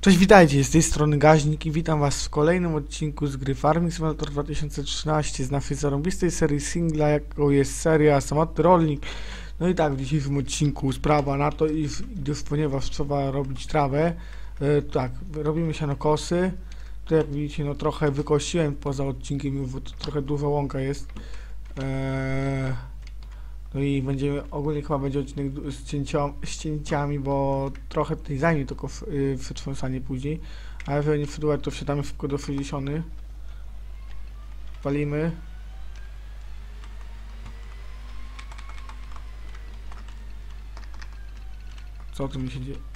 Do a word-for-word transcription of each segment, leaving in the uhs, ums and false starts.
Cześć, witajcie, z tej strony Gaźnik i witam was w kolejnym odcinku z gry Farming Simulator dwa tysiące trzynaście z naszej zarąbistej serii singla, jaką jest seria Samotny Rolnik. No i tak, w dzisiejszym odcinku sprawa na to, iż, gdyż ponieważ trzeba robić trawę, e, tak, robimy sianokosy. Tu jak widzicie, no trochę wykosiłem poza odcinkiem, bo to trochę duża łąka jest. E, No i będziemy, ogólnie chyba będzie odcinek z, cięcio, z cięciami, bo trochę tutaj zajmie tylko yy, przetrząsanie później. Ale jeżeli nie wydłużać, to wsiadamy szybko do sześćdziesiąt. Walimy. Co tu mi się dzieje?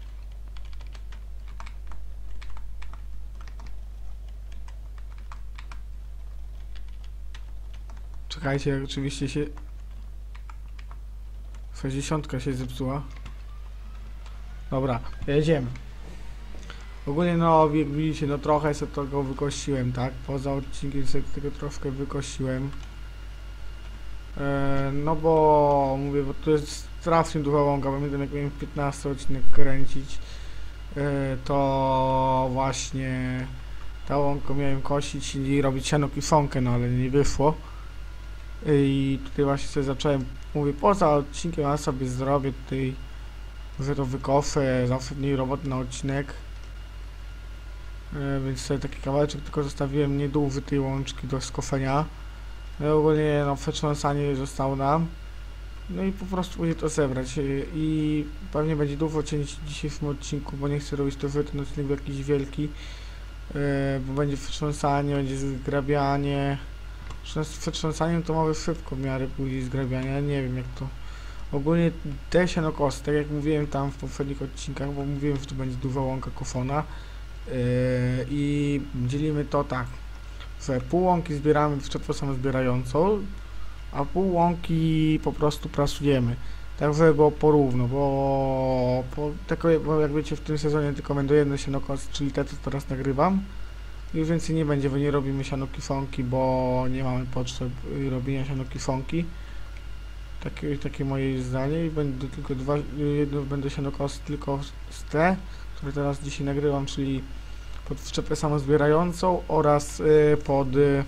Czekajcie, jak oczywiście się... sześćdziesiątka się zepsuła. Dobra, jedziemy. Ogólnie no, jak widzicie, no trochę sobie tego wykosiłem, tak? Poza odcinkiem sobie tego troszkę wykosiłem. E, no bo, mówię, bo to jest strasznie duża łąka, pamiętam jak miałem piętnasty odcinek kręcić, e, to właśnie ta łąkę miałem kosić i robić siano kiszonkę, no ale nie wyszło. I tutaj właśnie sobie zacząłem, mówię, poza odcinkiem, a sobie zrobię tutaj, że to wykoszę, zawsze mniej roboty na odcinek. E, więc sobie taki kawałeczek tylko zostawiłem nieduży tej łączki do skoszenia. No ogólnie no przetrząsanie zostało nam. No i po prostu później to zebrać. E, I pewnie będzie dużo cięć w dzisiejszym odcinku, bo nie chcę robić to, że ten odcinek był jakiś wielki. E, bo będzie przetrząsanie, będzie zgrabianie. Z przetrząsaniem to mamy szybko w miarę później zgrabiania, nie wiem jak to. Ogólnie te sianokosy, tak jak mówiłem tam w poprzednich odcinkach, bo mówiłem, że to będzie duża łąka kofona. Yy, I dzielimy to tak, że pół łąki zbieramy w przetworzą zbierającą, a pół łąki po prostu prasujemy. Tak żeby było porówno, bo, po, tylko, bo jak wiecie, w tym sezonie tylko będą jedne sianokosy, czyli te, co teraz nagrywam. Już więcej nie będzie, bo nie robimy sianokifonki, bo nie mamy potrzeb robienia sianokifonki. Takie, takie moje zdanie i będą tylko dwa, jedno będą sianokosy tylko z te, które teraz dzisiaj nagrywam, czyli pod wszczepę samozbierającą oraz y, pod y,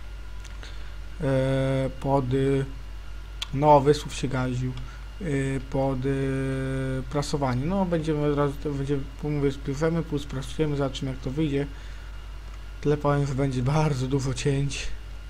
pod y, no wysłów się gaził y, pod y, prasowanie. No będziemy od razu, to będziemy, mówię, spływiemy, plus prasujemy, zobaczymy jak to wyjdzie. Tyle powiem, że będzie bardzo dużo cięć.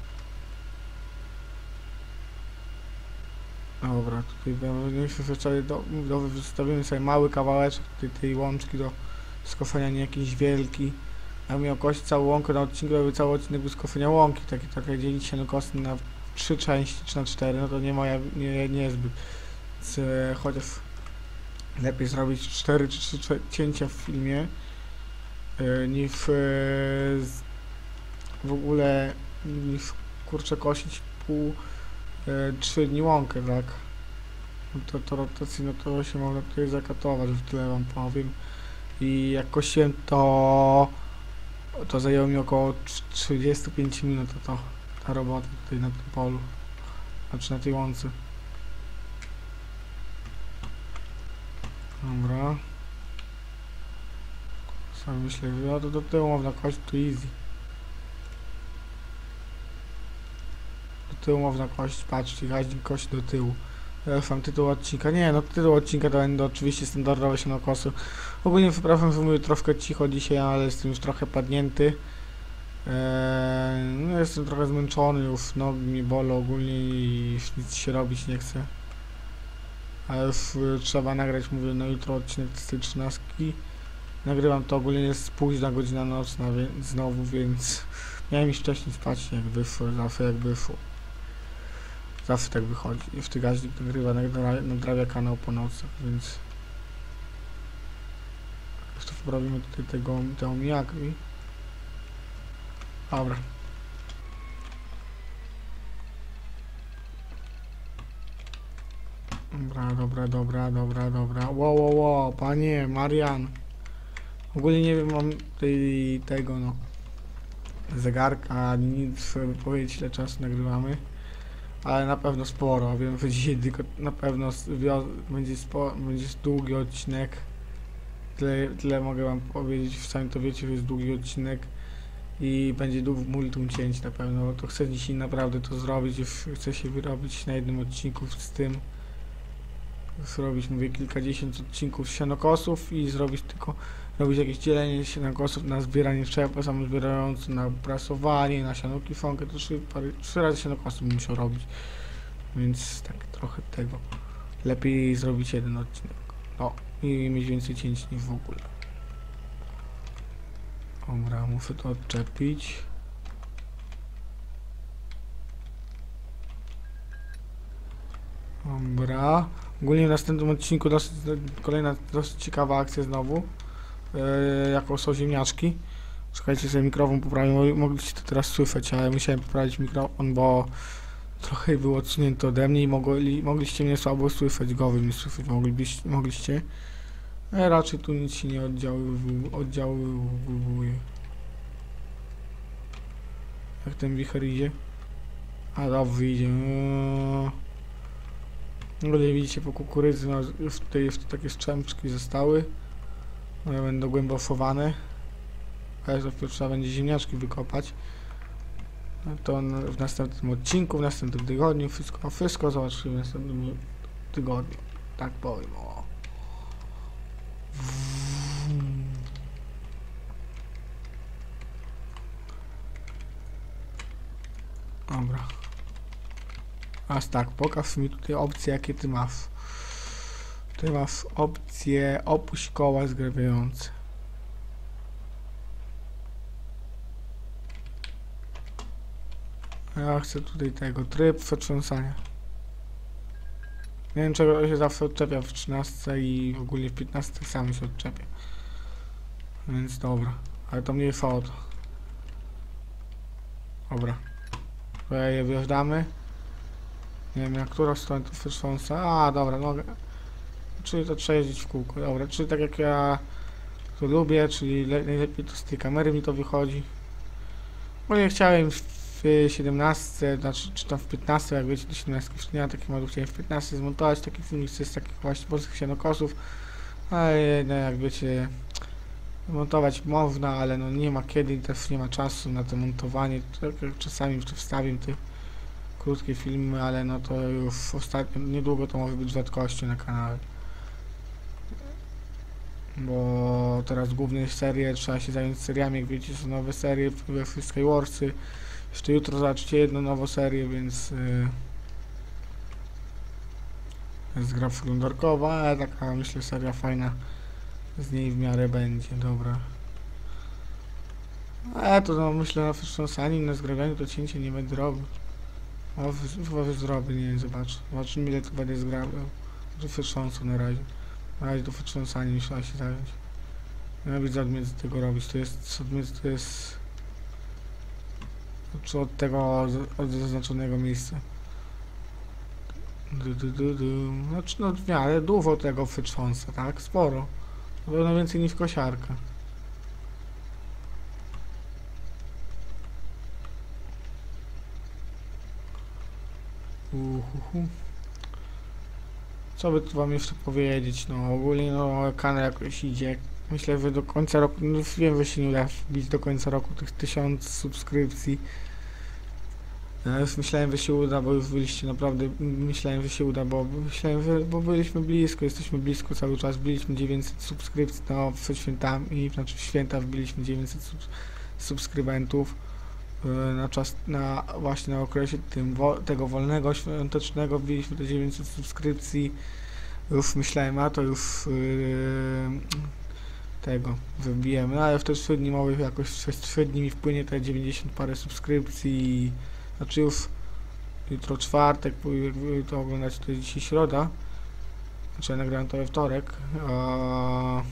Dobra, tutaj będziemy do, do, wystawimy sobie mały kawałeczek tej, tej łączki do skoszenia, nie jakiś wielki. A miał kosić całą łąkę na odcinku, jakby cały odcinek był skoszenia łąki, takie, takie dzielić się na kosy na trzy części czy na cztery, no to nie moja, nie, nie jest zbyt. Więc, e, chociaż lepiej zrobić cztery czy trzy cięcia w filmie, e, niż e, z, w ogóle niż kurczę kosić pół e, trzy dni łąkę, tak? No to, to rotacji, no to się można tutaj zakatować, że tyle wam powiem. I jak kosiłem, to to zajęło mi około trzydzieści pięć minut, to, to ta robota tutaj na tym polu, znaczy na tej łące. Dobra. Sam myślę, że ja to do tyłu można kosić, to easy. Do tyłu można kosić, patrzcie, gaźnik kosi do tyłu. Sam tytuł odcinka, nie no tytuł odcinka to będą oczywiście standardowe sianokosy. Ogólnie przepraszam, że mówię troszkę cicho dzisiaj, ale jestem już trochę padnięty. Eee, no jestem trochę zmęczony, już nogi mi bolą ogólnie i już nic się robić nie chce. Ale już trzeba nagrać, mówię, no jutro odcinek z tej trzynastki. Nagrywam to, ogólnie jest późna godzina nocna, więc znowu, więc miałem iść wcześniej spać, jak wyszło, zawsze jak wyszło. Zawsze tak wychodzi. Jeszcze gaźnik nagrywa, nadrabia kanał po nocach, więc jeszcze poprawimy tutaj tego, te omijaki. Dobra. Dobra, dobra, dobra, dobra, dobra. Wow, wow, wow, panie Marian. Ogólnie nie wiem, mam tej, tego no zegarka, nic, żeby powiedzieć ile czasu nagrywamy. Ale na pewno sporo, wiem, że dzisiaj tylko na pewno będzie, sporo, będzie długi odcinek. tyle, tyle mogę wam powiedzieć, sami to wiecie, że jest długi odcinek i będzie długo multum cięć na pewno, bo to chcę dzisiaj naprawdę to zrobić, już chcę się wyrobić na jednym odcinku z tym. Zrobić, mówię, kilkadziesiąt odcinków sianokosów i zrobić tylko, robić jakieś dzielenie sianokosów na zbieranie szczepa samozbierające, na prasowanie, na sianoki fonkę, to trzy, parę, trzy razy sianokosów bym musiał robić, więc tak trochę tego, lepiej zrobić jeden odcinek, no i mieć więcej cięć niż w ogóle. Dobra, muszę to odczepić. Dobra. Ogólnie w następnym odcinku dosyć, kolejna dosyć ciekawa akcja znowu. Yy, jaką są ziemniaczki. Czekajcie, sobie mikrofon poprawię, mogliście to teraz słyszeć, ale musiałem poprawić mikrofon, bo trochę był odsunięty ode mnie i mogli, mogliście mnie słabo słyszeć, go wy mnie słyszeć moglibyście, mogliście. Ale raczej tu nic się nie oddziaływuje. oddziaływuje. Jak ten wicher idzie? A dobrze idzie. No nie widzicie, po kukurydzy no, już tutaj jeszcze takie strzępczki zostały. One będą głębofowane. Ale dopiero trzeba będzie ziemniaczki wykopać. No to w następnym odcinku, w następnym tygodniu, wszystko, wszystko zobaczymy w następnym tygodniu. Tak powiem, o. Dobra. Aż tak, pokaż mi tutaj opcje, jakie ty masz. Ty masz opcję opuść koła zgrabiające. Ja chcę tutaj tego, tryb przetrząsania. Nie wiem, czego się zawsze odczepia w trzynastce i ogólnie w piętnastce sam się odczepia. Więc dobra, ale to mniej o to. Dobra. Tutaj je wjeżdżamy. Nie wiem, na którą stronę to przetrząsa. A, dobra, mogę. Czyli to trzeba jeździć w kółko. Dobra, czyli tak jak ja to lubię, czyli najlepiej to z tej kamery mi to wychodzi. Bo nie chciałem w siedemnastce, znaczy czy tam w piętnastce, jak wiecie, do siedemnastki już nie ma takich modów, chciałem w piętnastce zmontować taki filmik z takich właśnie polskich sianokosów. Ale no, jak wiecie, montować można, ale no nie ma kiedy, też nie ma czasu na to montowanie. Czasami jeszcze wstawię te krótkie filmy, ale no to już ostatnio, niedługo to może być rzadkością na kanale. Bo teraz główne serie, trzeba się zająć seriami, jak wiecie, są nowe serie, we Skywarsy. Jeszcze jutro zobaczycie jedną nową serię, więc yy, jest gra przeglądarkowa, ale taka, myślę, seria fajna z niej w miarę będzie, dobra. Ale to no, myślę, na wstrząsaniu, na zgrabianiu to cięcie nie będę robił. O, chyba zrobię, nie wiem, zobacz. Zobaczymy, ile to będę zgrabiał. To wstrząsał na razie. Na razie to wstrząsanie trzeba się zająć. Nie widzę odmiędzy tego robić, to jest, odmiędzy to jest... Czy od tego, od zaznaczonego miejsca. Du, du, du, du. Znaczy, no w miarę dużo tego wytrząsa, tak? Sporo. Na pewno więcej niż kosiarka. Uhuhu. Co by tu wam jeszcze powiedzieć? No ogólnie no kanał jakoś idzie. Myślę, że do końca roku, no wiem, że się nie uda wbić do końca roku tych tysiąc subskrypcji. Ja już myślałem, że się uda, bo już byliście naprawdę, myślałem, że się uda, bo myślałem, że, bo byliśmy blisko, jesteśmy blisko cały czas, byliśmy dziewięćset subskrypcji, no przed świętami, znaczy w święta wbiliśmy dziewięćset sub, subskrybentów. Na czas, na właśnie na okresie tym wo, tego wolnego świątecznego wbiliśmy do dziewięćset subskrypcji. Już myślałem, a to już yy, tego wybijemy, no ale w te trzy dni mogę jakoś przez trzy dni mi wpłynie te dziewięćdziesiąt parę subskrypcji. Znaczy już jutro czwartek, jak wy to oglądacie, to jest dzisiaj środa. Znaczy ja nagrałem to we wtorek. A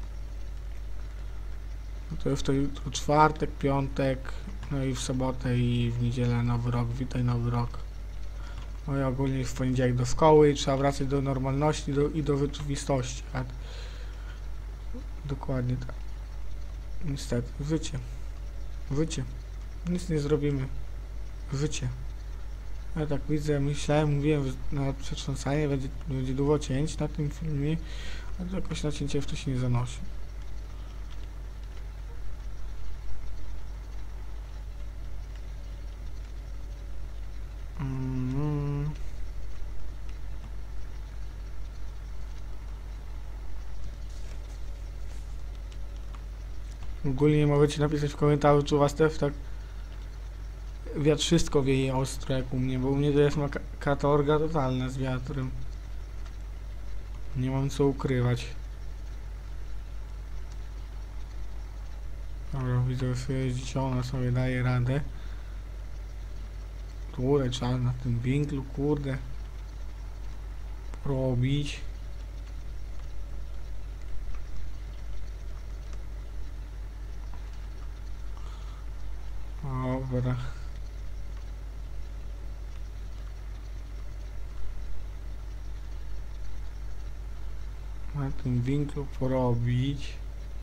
to już to jutro czwartek, piątek, no i w sobotę i w niedzielę nowy rok, witaj nowy rok. No i ogólnie w poniedziałek do szkoły i trzeba wracać do normalności do, i do rzeczywistości. Tak? Dokładnie tak. Niestety, życie. Życie. Nic nie zrobimy. Życie. Ja tak widzę, myślałem, mówiłem, że na przetrząsanie będzie, będzie długo cięć na tym filmie, ale to jakoś na cięcie w to się nie zanosi. Ogólnie możecie napisać w komentarzu, czy u was też tak wiatr wszystko wieje ostro jak u mnie, bo u mnie to jest ma katorga totalna z wiatrem. Nie mam co ukrywać. Dobra, widzę, że jeździć, ona sobie daje radę. Kurde, trzeba na tym winklu, kurde, robić. Dobra. Na tym winklu porobić.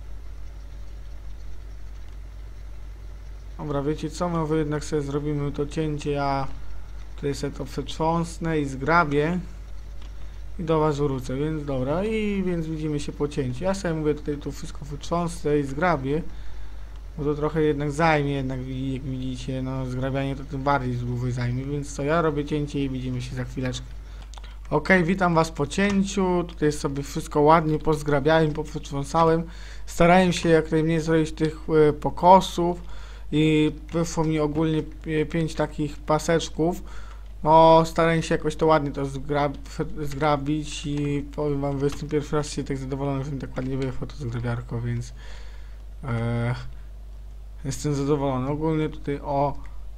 Dobra, wiecie co? My jednak sobie zrobimy to cięcie, ja tutaj sobie to przetrząsnę i zgrabię i do was wrócę, więc dobra, i więc widzimy się po cięciu. Ja sobie mówię tutaj to wszystko przetrząsnę i zgrabię, bo to trochę jednak zajmie, jednak jak widzicie, no zgrabianie to tym bardziej długo zajmie, więc co, ja robię cięcie i widzimy się za chwileczkę. Ok, witam was po cięciu, tutaj sobie wszystko ładnie pozgrabiałem, poprzetrząsałem, starałem się jak najmniej zrobić tych y, pokosów i wyszło mi ogólnie pięć takich paseczków. No, starałem się jakoś to ładnie to zgrab zgrabić i powiem wam, że jestem pierwszy raz się tak zadowolony, że mi tak ładnie wyszło to zgrabiarko, więc e, jestem zadowolony. Ogólnie tutaj o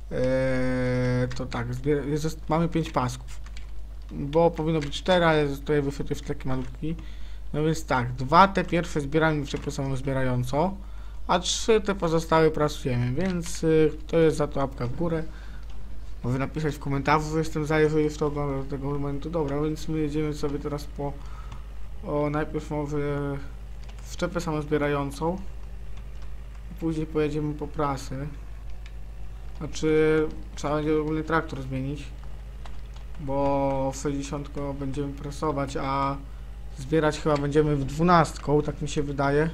e, to tak, jest, mamy pięć pasków, bo powinno być cztery, ale zostaje wychwyty w taki malutki. No więc tak, dwa te pierwsze zbieramy przepisami zbierająco, a trzy te pozostałe prasujemy, więc y, to jest za to łapka w górę. Może napisać w komentarzu, że jestem zajęty w tego, tego momentu. Dobra, więc my jedziemy sobie teraz po... O, najpierw może wszczepę samozbierającą. Później pojedziemy po prasę. Znaczy, trzeba będzie ogólnie traktor zmienić. Bo w sześćdziesiąt będziemy prasować, a zbierać chyba będziemy w dwunastką, tak mi się wydaje.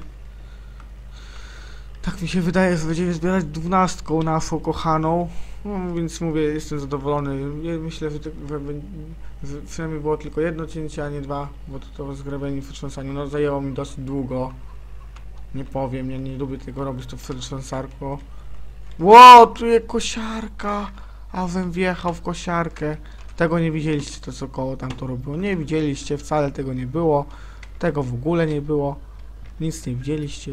Tak mi się wydaje, że będziemy zbierać dwunastką naszą kochaną, no, więc mówię, jestem zadowolony. Myślę, że, to, że, że przynajmniej było tylko jedno cięcie, a nie dwa, bo to, to zgrabianie w przetrząsaniu, no zajęło mi dosyć długo. Nie powiem, ja nie lubię tego robić, to przetrząsarko. Ło, tu jest kosiarka, a wem wjechał w kosiarkę. Tego nie widzieliście, to co koło tam to robiło, nie widzieliście, wcale tego nie było, tego w ogóle nie było, nic nie widzieliście.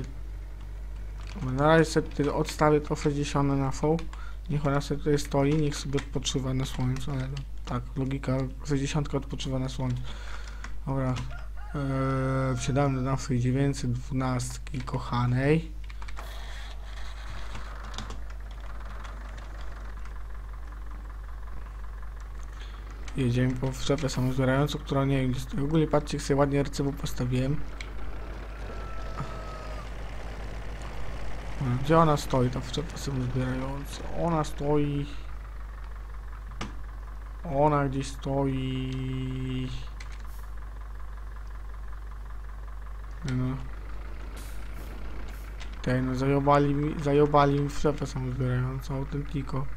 Na razie sobie tutaj odstawię to sześćdziesiąt na V. Niech ona sobie tutaj stoi, niech sobie odpoczywa na słońcu, ale no, tak, logika, sześćdziesiąt odpoczywa na słońcu. Dobra, eee, wsiadamy do naszej dziewięćset dwanaście kochanej. Jedziemy po wszczepę samozbierającą, która nie wiem, gdzie ogólnie patrzcie, jak sobie ładnie R C W postawiłem. Gdzie ona stoi, ta wszczepa samozbierająca? Ona stoi... Ona gdzieś stoi... No. Tej, no zajobali mi, zajobali mi wszczepę samozbierającą, autentiko.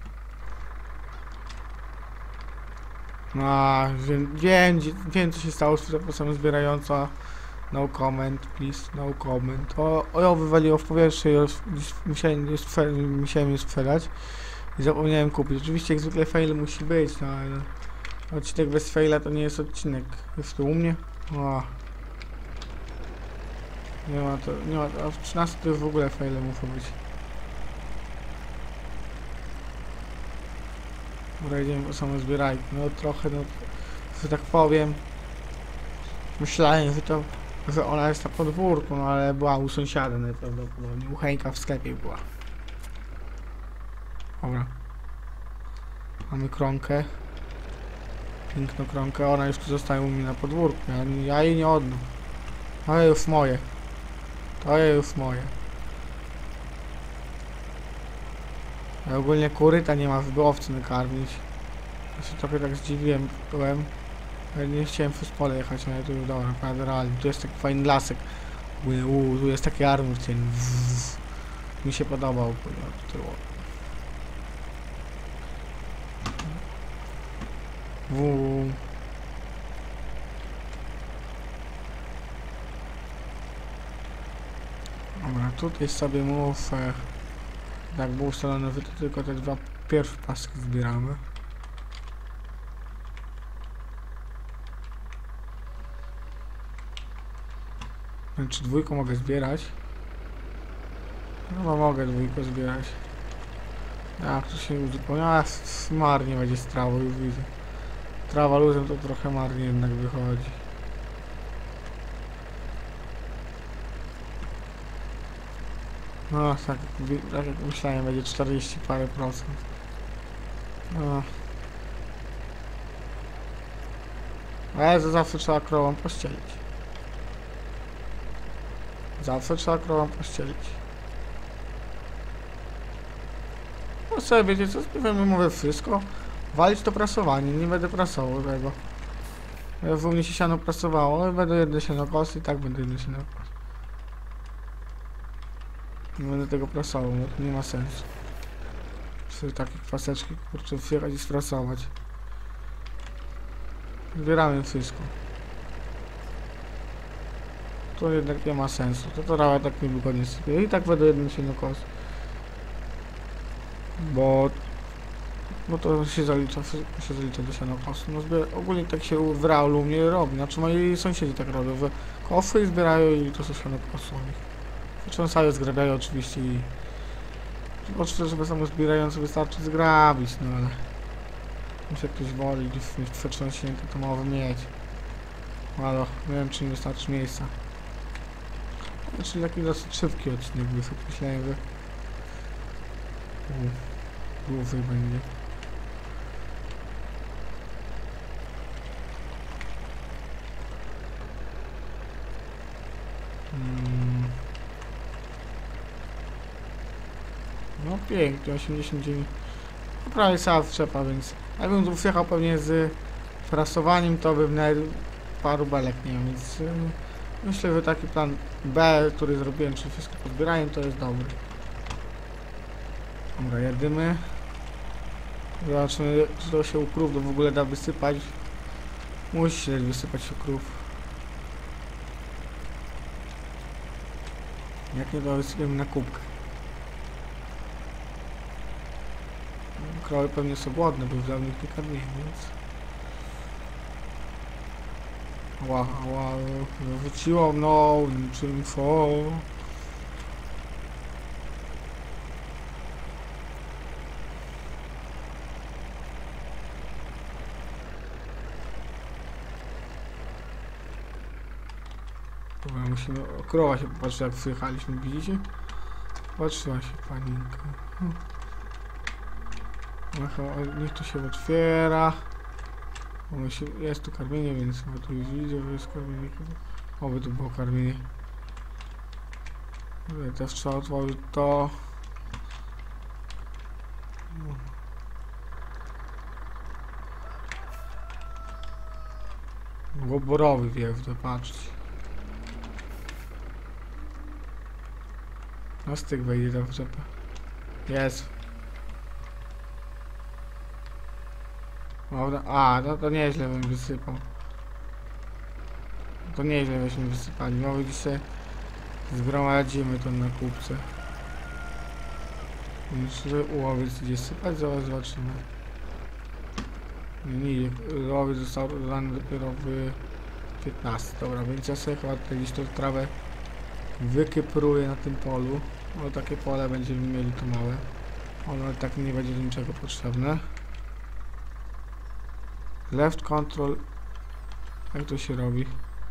No, wiem, wiem, wiem co się stało z wszczepą samozbierającą. No comment, please, no comment. O, o ją wywaliło w powietrze i już musiałem, już, musiałem je sprzedać. I zapomniałem kupić. Oczywiście jak zwykle fail musi być, no ale odcinek bez faila to nie jest odcinek. Jest to u mnie? O. Nie ma to, nie ma to, a w trzynastym to już w ogóle faile muszą być. Dobra, idziemy po samozbierajkę. No trochę, no, że tak powiem. Myślałem, że to, że ona jest na podwórku, no ale była u sąsiada najprawdopodobniej. U Hejka w sklepie była. Dobra. Mamy kronkę. Piękną kronkę. Ona już tu zostaje u mnie na podwórku. Ja, ja jej nie oddam. To już moje. To już moje. Ja ogólnie kuryta nie ma, żeby owcy nakarmić. Ja się trochę tak zdziwiłem. Byłem. Ja nie chciałem przez pole jechać, ale tu już dobra, naprawdę realnie. Tu jest taki fajny lasek. Uuu, tu jest taki armor cień. Mi się podobał. Uuu. Dobra, tutaj sobie mów, e, tak było ustalone, że to tylko te dwa pierwsze paski zbieramy. Czy dwójką mogę zbierać? No bo mogę dwójkę zbierać. Jak to się uzupełnia? Marnie będzie z trawą, już widzę. Trawa luzem to trochę marnie jednak wychodzi. No tak, tak jak myślałem, będzie czterdzieści parę procent. No. Ale to zawsze trzeba krową pościelić. Zawsze trzeba krową pościelić. No sobie wiecie co, śpiewamy, mówię wszystko. Walić to prasowanie, nie będę prasował tego. W mnie się siano prasowało, będę jedne sianokos i tak będę jedne sianokos. Nie będę tego prasował, bo to nie ma sensu. Sobie takie kwaseczki, kurczę, wjechać i sprasować. Zbieramy wszystko. To jednak nie ma sensu, to trawa tak niewygodnie sypie. I tak będę jednym sianokos. Bo... Bo to się zalicza, się zalicza do sianokosu. No zbier ogólnie tak się w realu mnie robi. Znaczy moi sąsiedzi tak robią, że kofy zbierają i to są sianokosy. Wytrząsają, zgrabiają oczywiście i... Oczywiście, żeby samo zbierając wystarczy zgrabić, no ale... Muszę ktoś woli, gdzieś mieć przetrząśnięte, to mało mieć. Ale nie wiem, czy nie wystarczy miejsca. Czyli taki dosyć szybki odcinek wyszedł, myślałem, że... Dłużej będzie. Hmm. No pięknie, osiemdziesiąt dziewięć. No prawie cała wczepa, więc jakbym tu wjechał pewnie z prasowaniem, to bym nawet paru belek nie miał, więc yy, myślę, że taki plan B, który zrobiłem, czyli wszystko pozbierałem, to jest dobry. Dobra, jedymy. Zobaczmy, czy to się u krów to w ogóle da wysypać. Musi się wysypać u krów. Jak nie, to wysypiemy na kubkę. Krowy pewnie są głodne, bo już dawno ich nie karmiłem, więc... Ła, ła, wróciło mną, niczym fo. Dobra, musimy... O, krowa się popatrzy, jak wyjechaliśmy, widzicie? Patrzyła się paninka. Hm. Niech to się otwiera. Jest tu karmienie, więc bo tu już widzę, że jest karmienie. Oby tu było karmienie. Też trzeba otworzyć to. Łoborowy wiew, patrzcie. Na styk wejdzie ta wrzepa. Jest. A, no to nieźle bym wysypał. To nieźle byśmy wysypali. No dzisiaj zgromadzimy to na kubce. Jeszcze ułowiec gdzieś sypać, zaraz zobaczymy. Nie, nie, ułowiec został dodany dopiero w piętnastym. Dobra, więc ja sobie chyba tutaj gdzieś tą trawę wykypruję na tym polu. Bo takie pole będziemy mieli to małe. Ono tak nie będzie do niczego potrzebne. Left control. Jak to się robi?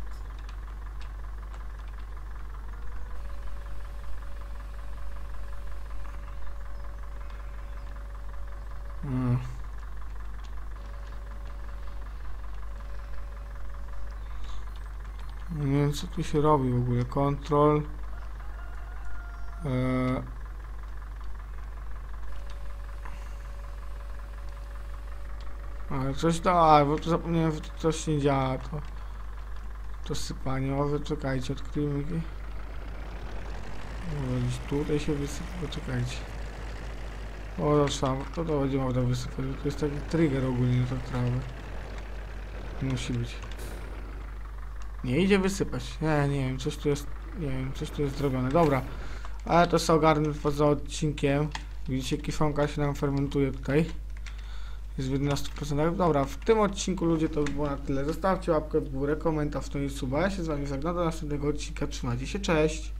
Hmm. Nie wiem co tu się robi w ogóle. Control. Eee. Ale coś da, bo tu zapomniałem, że tu coś nie działa, to to sypanie, o wyczekajcie, odkryjmy je. Gdzieś tutaj się wysypa, poczekajcie. O, to trzeba, to to będzie można wysypać, to jest taki trigger ogólnie na tą trawę. Musi być. Nie idzie wysypać, nie, nie wiem, coś tu jest Nie wiem, coś tu jest zrobione. Dobra, ale to sobie ogarnę poza odcinkiem. Widzicie, kifonka się nam fermentuje tutaj. Jest w jedenastu procent. Dobra, w tym odcinku ludzie to by było na tyle. Zostawcie łapkę w górę, komentarz, to i suba. Ja się z wami żegnam do następnego odcinka. Trzymajcie się, cześć!